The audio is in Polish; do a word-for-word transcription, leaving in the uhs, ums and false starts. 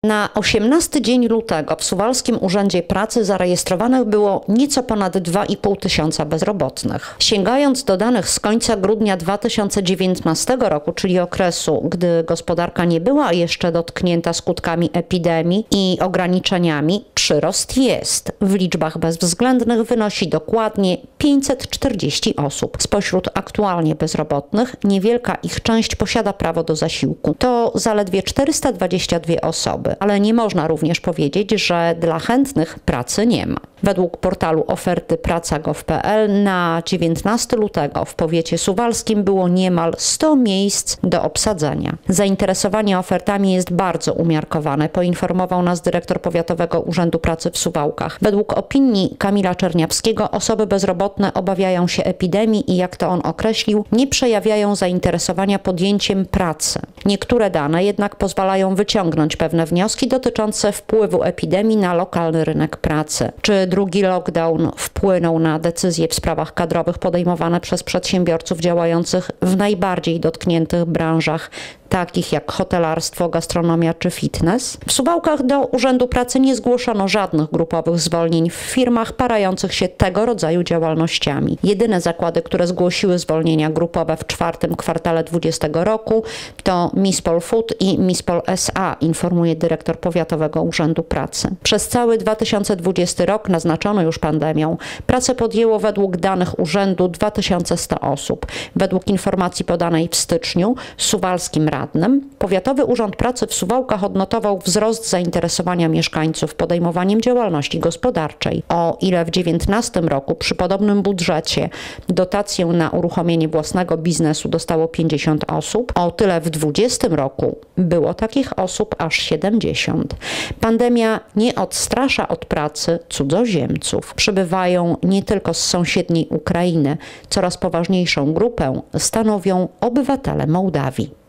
Na osiemnasty dzień lutego w Suwalskim Urzędzie Pracy zarejestrowanych było nieco ponad dwa i pół tysiąca bezrobotnych. Sięgając do danych z końca grudnia dwa tysiące dziewiętnastego roku, czyli okresu, gdy gospodarka nie była jeszcze dotknięta skutkami epidemii i ograniczeniami, przyrost jest. W liczbach bezwzględnych wynosi dokładnie pięćset czterdzieści osób. Spośród aktualnie bezrobotnych niewielka ich część posiada prawo do zasiłku. To zaledwie czterysta dwadzieścia dwie osoby. Ale nie można również powiedzieć, że dla chętnych pracy nie ma. Według portalu oferty praca kropka gov kropka p l na dziewiętnastego lutego w powiecie suwalskim było niemal sto miejsc do obsadzenia. Zainteresowanie ofertami jest bardzo umiarkowane, poinformował nas dyrektor Powiatowego Urzędu Pracy w Suwałkach. Według opinii Kamila Czerniawskiego osoby bezrobotne obawiają się epidemii i, jak to on określił, nie przejawiają zainteresowania podjęciem pracy. Niektóre dane jednak pozwalają wyciągnąć pewne wnioski dotyczące wpływu epidemii na lokalny rynek pracy. Czy drugi lockdown wpłynął na decyzje w sprawach kadrowych podejmowane przez przedsiębiorców działających w najbardziej dotkniętych branżach, takich jak hotelarstwo, gastronomia czy fitness? W Suwałkach do Urzędu Pracy nie zgłoszono żadnych grupowych zwolnień w firmach parających się tego rodzaju działalnościami. Jedyne zakłady, które zgłosiły zwolnienia grupowe w czwartym kwartale dwudziestego roku to Mispol Food i Mispol S A, informuje dyrektor Powiatowego Urzędu Pracy. Przez cały dwa tysiące dwudziesty rok, naznaczony już pandemią, pracę podjęło według danych urzędu dwa tysiące sto osób. Według informacji podanej w styczniu suwalskim radnym Powiatowy Urząd Pracy w Suwałkach odnotował wzrost zainteresowania mieszkańców podejmowaniem działalności gospodarczej. O ile w dziewiętnastym roku przy podobnym budżecie dotację na uruchomienie własnego biznesu dostało pięćdziesiąt osób, o tyle w dwudziestym roku było takich osób aż siedemdziesiąt. Pandemia nie odstrasza od pracy cudzoziemców. Przybywają nie tylko z sąsiedniej Ukrainy. Coraz poważniejszą grupę stanowią obywatele Mołdawii.